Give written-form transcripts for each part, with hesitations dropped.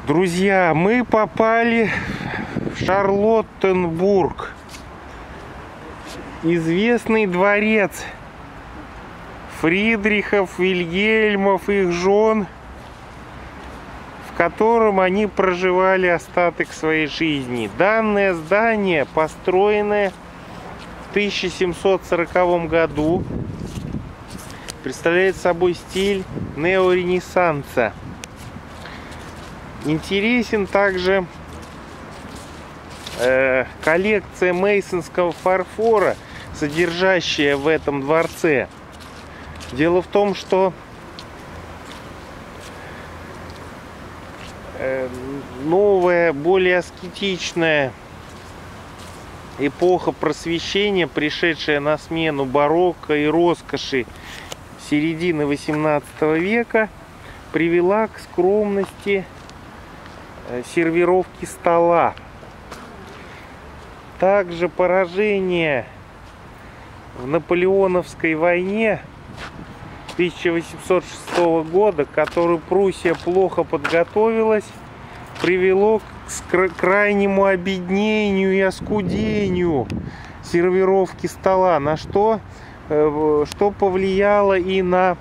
Друзья, мы попали в Шарлоттенбург. Известный дворец Фридрихов, Вильгельмов, их жен, в котором они проживали остаток своей жизни. Данное здание, построенное в 1740 году, представляет собой стиль неоренессанса. Интересен также коллекция мейсонского фарфора, содержащая в этом дворце. Дело в том, что новая, более аскетичная эпоха просвещения, пришедшая на смену барокко и роскоши середины XVIII века, привела к скромности сервировки стола. Также поражение в Наполеоновской войне 1806 года, к которой Пруссия плохо подготовилась, привело к крайнему обеднению и оскудению сервировки стола, на что повлияло и на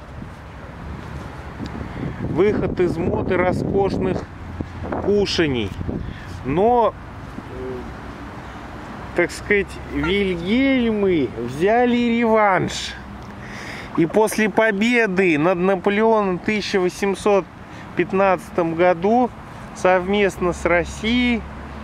выход из моды роскошных кушаний. Но, так сказать, Вильгельмы взяли реванш. И после победы над Наполеоном в 1815 году совместно с Россией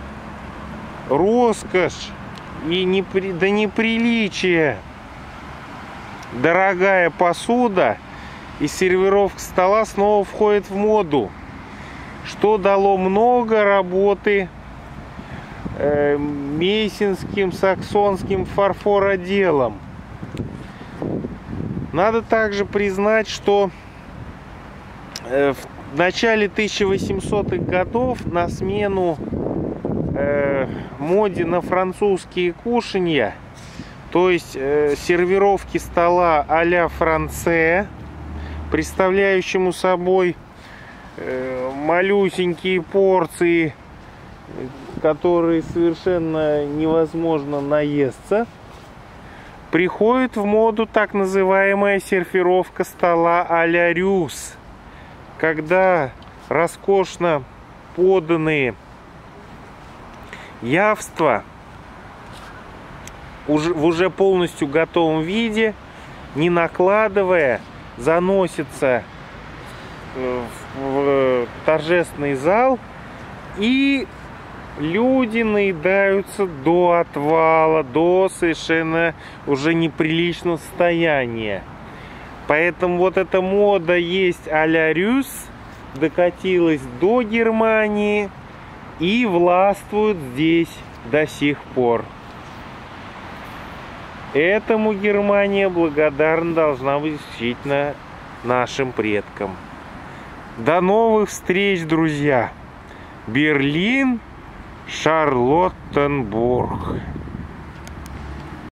роскошь и до неприличия дорогая посуда и сервировка стола снова входит в моду, что дало много работы мейсонским, саксонским фарфороделам. Надо также признать, что в начале 1800-х годов на смену моде на французские кушанья, то есть сервировки стола а-ля франце, представляющему собой малюсенькие порции, которые совершенно невозможно наесться, приходит в моду так называемая сервировка стола а-ля рюс, когда роскошно поданные явства в уже полностью готовом виде, не накладывая, заносятся в торжественный зал, и люди наедаются до отвала, до совершенно уже неприличного состояния. Поэтому вот эта мода есть а-ля рюс, докатилась до Германии и властвует здесь до сих пор. Этому Германия благодарна должна быть исключительно нашим предкам. До новых встреч, друзья! Берлин, Шарлоттенбург.